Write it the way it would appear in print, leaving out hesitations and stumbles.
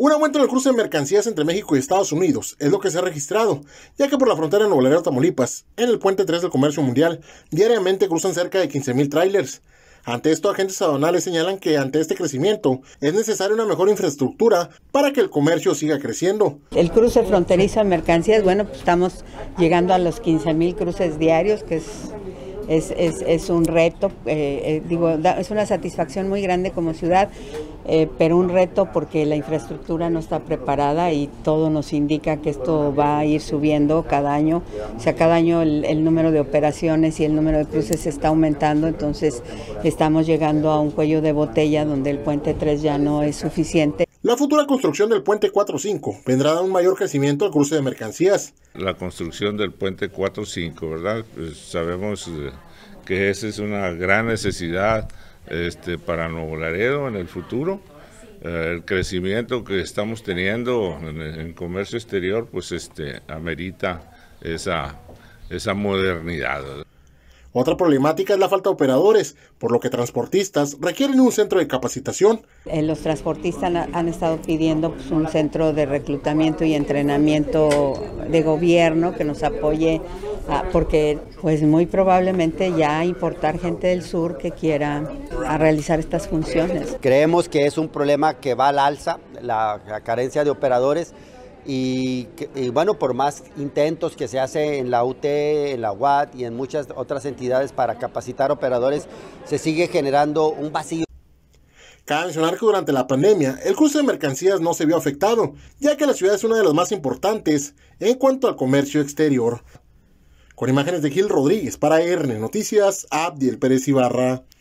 Un aumento en el cruce de mercancías entre México y Estados Unidos es lo que se ha registrado, ya que por la frontera de Nuevo Laredo, Tamaulipas, en el puente 3 del comercio mundial, diariamente cruzan cerca de 15,000 tráilers. Ante esto, agentes aduanales señalan que ante este crecimiento es necesaria una mejor infraestructura para que el comercio siga creciendo. El cruce fronterizo de mercancías, bueno, pues estamos llegando a los 15,000 cruces diarios, que es un reto, es una satisfacción muy grande como ciudad, pero un reto porque la infraestructura no está preparada y todo nos indica que esto va a ir subiendo cada año. O sea, cada año el número de operaciones y el número de cruces está aumentando, entonces estamos llegando a un cuello de botella donde el puente 3 ya no es suficiente. La futura construcción del puente 4-5 vendrá a dar un mayor crecimiento al cruce de mercancías. La construcción del puente 4-5, ¿verdad? Pues sabemos que esa es una gran necesidad para Nuevo Laredo en el futuro. El crecimiento que estamos teniendo en comercio exterior, pues amerita esa modernidad. Otra problemática es la falta de operadores, por lo que transportistas requieren un centro de capacitación. Los transportistas han estado pidiendo pues, un centro de reclutamiento y entrenamiento de gobierno que nos apoye, porque pues muy probablemente ya importar gente del sur que quiera realizar estas funciones. Creemos que es un problema que va al alza, la carencia de operadores. Y bueno, por más intentos que se hace en la UT, en la UAT y en muchas otras entidades para capacitar operadores, se sigue generando un vacío. Cabe mencionar que durante la pandemia el cruce de mercancías no se vio afectado, ya que la ciudad es una de las más importantes en cuanto al comercio exterior. Con imágenes de Gil Rodríguez para RN Noticias, Abdiel Pérez Ibarra.